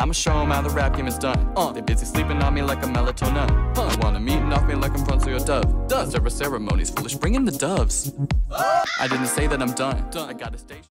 I'ma show 'em how the rap game is done. They busy sleeping on me like a melatonin. I want 'em eating off me like I'm Francois Dove. Service ceremonies foolish, bring in the doves. I didn't say that I'm done. I gotta stay.